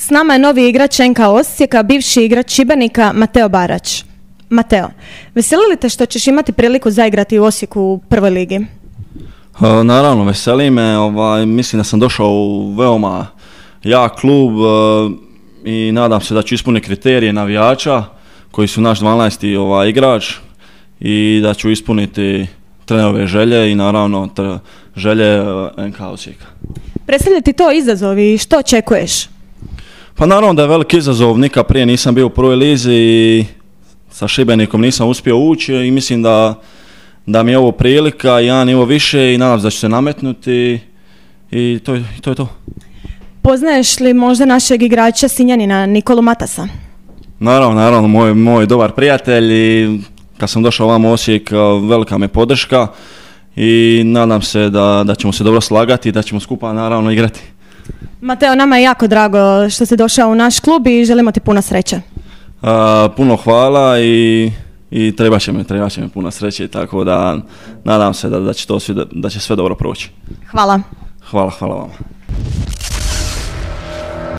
S nama je novi igrač NK Osijeka, bivši igrač Šibenika, Mateo Barać. Mateo, veseli li te što ćeš imati priliku zaigrati u Osijeku u prvoj ligi? Naravno, veseli me. Mislim da sam došao u veoma jak klub i nadam se da ću ispuniti kriterije navijača koji su naš 12. igrač i da ću ispuniti trenerove želje i naravno želje NK Osijeka. Predstavlja ti to izazov i što očekuješ? Pa naravno da je veliki izazov, nikad prije nisam bio u prvoj lizi i sa Šibenikom nisam uspio ući i mislim da mi je ovo prilika, jedan nivo više i nadam se da ću se nametnuti i to je to. Poznaješ li možda našeg igrača Sinjanina, Nikolu Matasa? Naravno, moj dobar prijatelj i kad sam došao ovamo u Osijek velika me podrška i nadam se da ćemo se dobro slagati i da ćemo skupa naravno igrati. Mateo, nama je jako drago što si došao u naš klub i želimo ti puno sreće. Puno hvala i trebat će mi puno sreće, tako da nadam se da će sve dobro proći. Hvala. Hvala vama.